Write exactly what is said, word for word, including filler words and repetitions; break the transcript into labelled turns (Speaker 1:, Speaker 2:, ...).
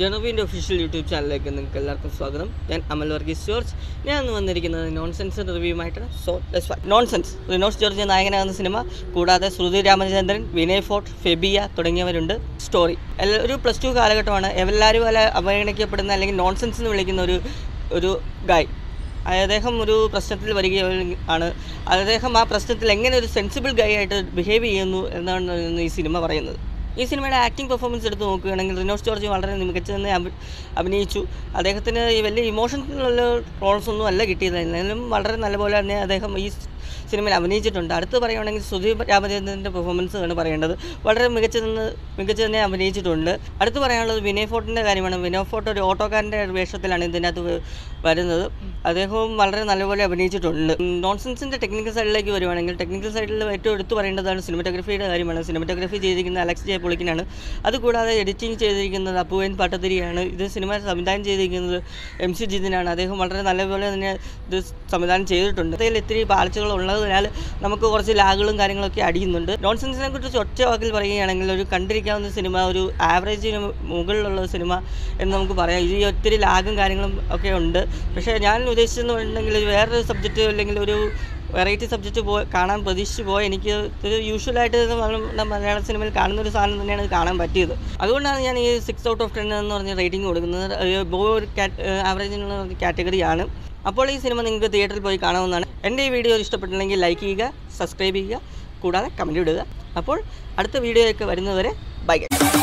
Speaker 1: ജനോബിൻ്റെ official YouTube ചാനലിലേക്ക് നിങ്ങൾക്ക് എല്ലാവർക്കും സ്വാഗതം. ഞാൻ അമൽ വർഗീസ് ജോർജ്. ഞാൻ ഇന്ന് വന്നിരിക്കുന്നത് നോൺസെൻസ് റിവ്യൂമായിട്ടാണ്. So let's start. Nonsense Rinosh George നായകനാകുന്ന സിനിമ, കൂടാതെ ശ്രുതി രാമചന്ദ്രൻ, വിനയ് ഫോർട്ട്, ഫെബിയ തുടങ്ങിയവരുണ്ട്. സ്റ്റോറി എല്ലാ ഒരു പ്ലസ് ടു കാലഘട്ടമാണ്. എല്ലാവരും അല്ല അവഗണിക്കപ്പെടുന്ന അല്ലെങ്കിൽ നോൺസെൻസ് എന്ന് വിളിക്കുന്ന ഒരു ഒരു ഗായ്. അദ്ദേഹം ഒരു പ്രശ്നത്തിൽ വരികയാണ്. അദ്ദേഹം ആ പ്രശ്നത്തിൽ എങ്ങനെ ഒരു സെൻസിബിൾ ഗായ് ആയിട്ട് ബിഹേവ് ചെയ്യുന്നു എന്നാണ് ഈ സിനിമ പറയുന്നത്. ഈ സിനിമയുടെ ആക്ടിംഗ് പെർഫോമൻസ് എടുത്ത് നോക്കുകയാണെങ്കിൽ റിനോഷ് ജോർജ് വളരെ മികച്ചതെന്ന് അഭിനയിച്ചു. അദ്ദേഹത്തിന് ഈ വലിയ ഇമോഷണലുള്ള റോൾസ് ഒന്നും അല്ല കിട്ടിയത്, എന്നാലും വളരെ നല്ലപോലെ തന്നെ അദ്ദേഹം ഈ സിനിമയിൽ അഭിനയിച്ചിട്ടുണ്ട്. അടുത്ത് പറയുകയാണെങ്കിൽ ശ്രുതി രാമചന്ദ്രൻ്റെ പെർഫോമൻസ് ആണ് പറയേണ്ടത്. വളരെ മികച്ചതെന്ന് മികച്ചു തന്നെ അഭിനയിച്ചിട്ടുണ്ട്. അടുത്ത് പറയാനുള്ളത് വിനയ് ഫോർട്ടിൻ്റെ കാര്യമാണ്. വിനയ് ഫോർട്ട് ഒരു ഓട്ടോക്കാരൻ്റെ വേഷത്തിലാണ് ഇതിനകത്ത് വരുന്നത്. അദ്ദേഹവും വളരെ നല്ലപോലെ അഭിനയിച്ചിട്ടുണ്ട്. നോൺസെൻസിൻ്റെ ടെക്നിക്കൽ സൈഡിലേക്ക് വരുവാണെങ്കിൽ ടെക്നിക്കൽ സൈഡിൽ ഏറ്റവും എടുത്തു പറയേണ്ടതാണ് സിനിമറ്റോഗ്രഫിയുടെ കാര്യമാണ്. സിനിമറ്റോഗ്രഫി ചെയ്തിരിക്കുന്ന അലക്സ് ജെ പൊളിക്കിനാണ്. അതുകൂടാതെ എഡിറ്റിംഗ് ചെയ്തിരിക്കുന്നത് അപ്പുവൻ പട്ടതിരിയാണ്. ഇത് സിനിമ സംവിധാനം ചെയ്തിരിക്കുന്നത് എം സി ജിതിനാണ്. അദ്ദേഹം വളരെ നല്ലപോലെ തന്നെ ഇത് സംവിധാനം ചെയ്തിട്ടുണ്ട്. അതിൽ ഇത്തിരി പാളിച്ചകൾ ഉള്ളതിനാൽ നമുക്ക് കുറച്ച് ലാഗുകളും കാര്യങ്ങളൊക്കെ അടിയുന്നുണ്ട്. നോൺസെൻസിനെ കുറിച്ച് ഒറ്റ വാക്കിൽ പറയുകയാണെങ്കിൽ ഒരു കണ്ടിരിക്കാവുന്ന സിനിമ, ഒരു ആവറേജിന് മുകളിലുള്ള സിനിമ എന്ന് നമുക്ക് പറയാം. ഇത് ഒത്തിരി ലാഗും കാര്യങ്ങളും ഒക്കെ ഉണ്ട്. പക്ഷേ ഞാൻ ഉദ്ദേശിച്ചെന്ന് പറഞ്ഞിട്ടുണ്ടെങ്കിൽ വേറൊരു സബ്ജക്റ്റ് അല്ലെങ്കിൽ ഒരു വെറൈറ്റി സബ്ജക്റ്റ് പോയി കാണാൻ പ്രതീക്ഷിച്ച് പോയി എനിക്ക് ഒരു യൂഷ്വലായിട്ട് മലയാള സിനിമയിൽ കാണുന്ന ഒരു സാധനം തന്നെയാണ് കാണാൻ പറ്റിയത്. അതുകൊണ്ടാണ് ഞാൻ ഈ സിക്സ് ഔട്ട് ഓഫ് ടെൻ എന്ന് പറഞ്ഞ റേറ്റിംഗ് കൊടുക്കുന്നത്. ബോ ഒരു ആവറേജിനുള്ള കാറ്റഗറിയാണ്. അപ്പോൾ ഈ സിനിമ നിങ്ങൾക്ക് തിയേറ്ററിൽ പോയി കാണാവുന്നതാണ്. എൻ്റെ ഈ വീഡിയോ ഇഷ്ടപ്പെട്ടില്ലെങ്കിൽ ലൈക്ക് ചെയ്യുക, സബ്സ്ക്രൈബ് ചെയ്യുക, കൂടാതെ കമൻറ്റ് ഇടുക. അപ്പോൾ അടുത്ത വീഡിയോയൊക്കെ വരുന്നതുവരെ ബൈ.